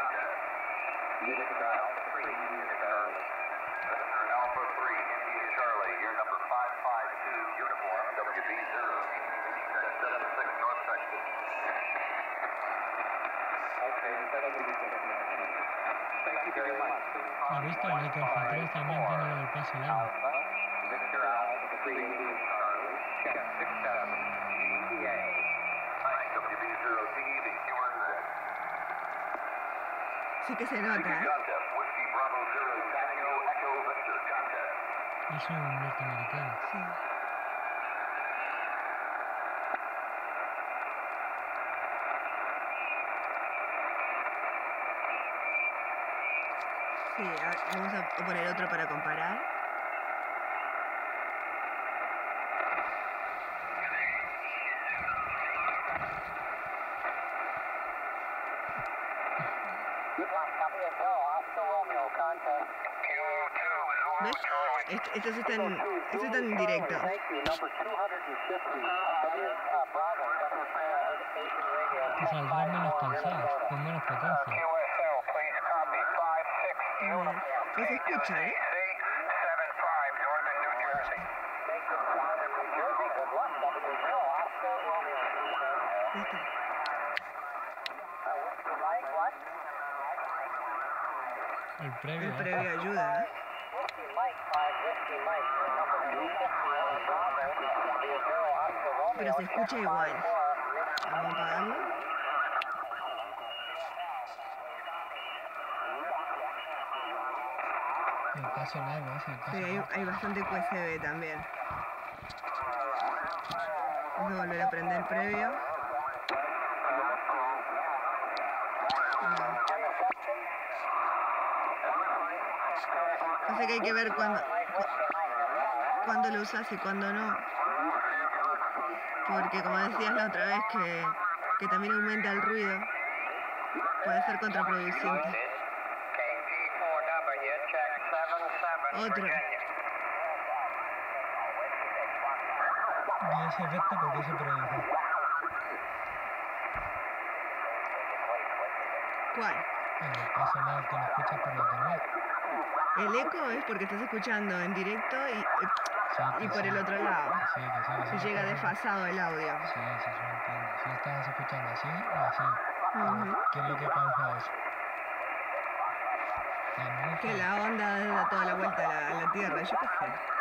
Alpha 3, India Charlie, your number 552 uniform, WB0, 76 North Texas. Thank you very much. ¿Has visto? El Eco 3 también tiene el paso largo. Victor Alpha 3, India Charlie, check 67, ETA. WB0, TEV, Sí que se nota. Contest, Whiskey Bravo 0, Tango Echo Victor, contest. Es un norteamericano. Sí. Sí, vamos a poner otro para comparar. ¿Ves? Estos están en directo. Que saldrán menos cansados, con menos potencia. Pues se escucha, ¿eh? Ya está. El previo. El previo ayuda, ¿eh? Pero se escucha igual. Vamos a apagarlo. El paso largo, es el paso Sí, largo. hay bastante QSB también. Vamos a volver a prender el previo. Pasa que hay que ver cuándo lo usas y cuándo no. Porque como decías la otra vez que también aumenta el ruido, puede ser contraproducente. Otro. Y ese efecto, ¿por qué se produce? ¿Cuál? El paso largo que lo escuchas por la internet. El eco es porque estás escuchando en directo y por el otro lado. Sí, que Si sí. llega desfasado el audio. Sí, sí, yo entiendo. Si estás escuchando así o así. Ujú. ¿Qué es lo que causa eso? La música. Que la onda da toda la vuelta a la Tierra, yo qué sé.